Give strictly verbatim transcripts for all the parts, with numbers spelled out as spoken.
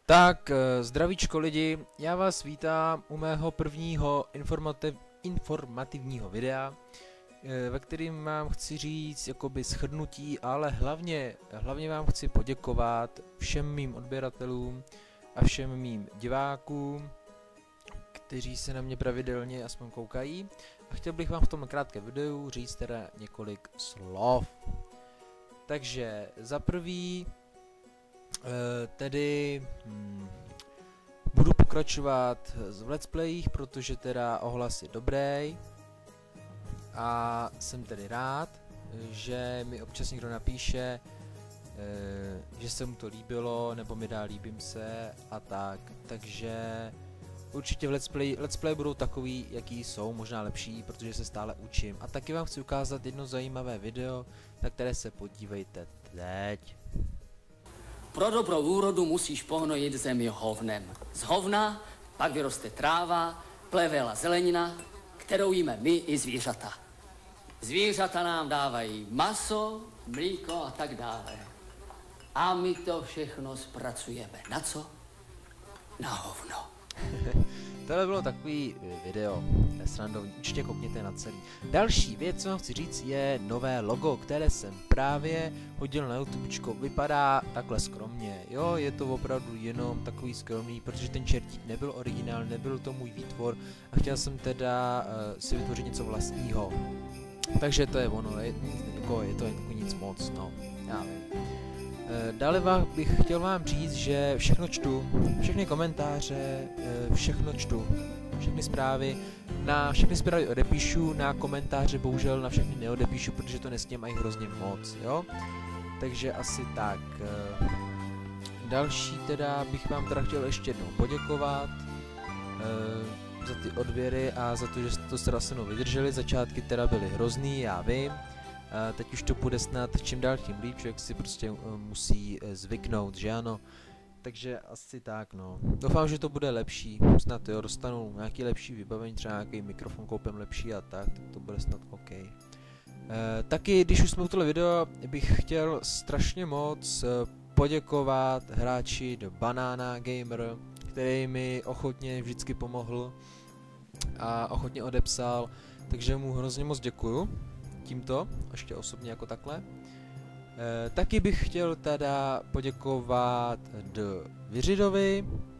Tak, eh, zdravíčko lidi, já vás vítám u mého prvního informativ, informativního videa, eh, ve kterým vám chci říct jakoby shrnutí, ale hlavně, hlavně vám chci poděkovat všem mým odběratelům a všem mým divákům, kteří se na mě pravidelně aspoň koukají. A chtěl bych vám v tom krátkém videu říct teda několik slov. Takže za prvý e, tedy hmm, budu pokračovat v let's playích, protože teda ohlas je dobrý a jsem tedy rád, že mi občas někdo napíše, e, že se mu to líbilo, nebo mi dá líbím se a tak, takže určitě v let's play, let's play budou takový, jaký jsou, možná lepší, protože se stále učím. A taky vám chci ukázat jedno zajímavé video, na které se podívejte teď. Pro dobrou úrodu musíš pohnojit zemi hovnem. Z hovna pak vyroste tráva, plevel a zelenina, kterou jíme my i zvířata. Zvířata nám dávají maso, mlíko a tak dále. A my to všechno zpracujeme. Na co? Na hovno. Tohle bylo takový video, srandovní, určitě koukněte na celý. Další věc, co vám chci říct, je nové logo, které jsem právě hodil na YouTubečko. Vypadá takhle skromně, jo, je to opravdu jenom takový skromný, protože ten čertík nebyl originál, nebyl to můj výtvor a chtěl jsem teda uh, si vytvořit něco vlastního. Takže to je ono, je, jako, je to jako nic moc, no, já vím. Dále vám bych chtěl vám říct, že všechno čtu, všechny komentáře, všechno čtu, všechny zprávy, na všechny zprávy odepíšu, na komentáře bohužel na všechny neodepíšu, protože to nesněmají hrozně moc, jo? Takže asi tak. Další teda bych vám teda chtěl ještě jednou poděkovat za ty odběry a za to, že jste to teda se mnou vydrželi, začátky teda byly hrozný, já vím. Uh, teď už to bude snad čím dál tím líp, člověk si prostě uh, musí uh, zvyknout, že ano. Takže asi tak, no. Doufám, že to bude lepší, snad jo, dostanu nějaký lepší vybavení, třeba nějaký mikrofon koupím lepší a tak, tak to bude snad OK. Uh, taky, když už jsme u tohle video, bych chtěl strašně moc uh, poděkovat hráči do Banana Gamer, který mi ochotně vždycky pomohl a ochotně odepsal, takže mu hrozně moc děkuju. Tímto, ještě osobně jako takhle. E, taky bych chtěl teda poděkovat D. Vyřidovi,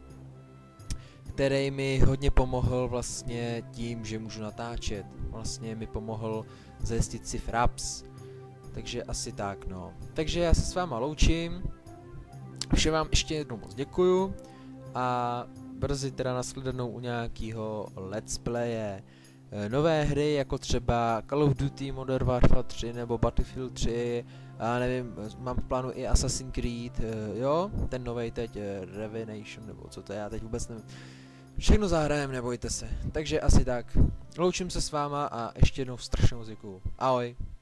který mi hodně pomohl vlastně tím, že můžu natáčet. Vlastně mi pomohl zajistit si fraps. Takže asi tak, no. Takže já se s váma loučím. Všem vám ještě jednou moc děkuju. A brzy teda nashledanou u nějakého let's playe. Nové hry, jako třeba Call of Duty, Modern Warfare tři nebo Battlefield tři, a nevím, mám v plánu i Assassin's Creed, jo, ten novej teď, Revenation, nebo co to je, já teď vůbec nevím. Všechno zahrajem, nebojte se. Takže asi tak. Loučím se s váma a ještě jednou strašnou děkuju. Ahoj.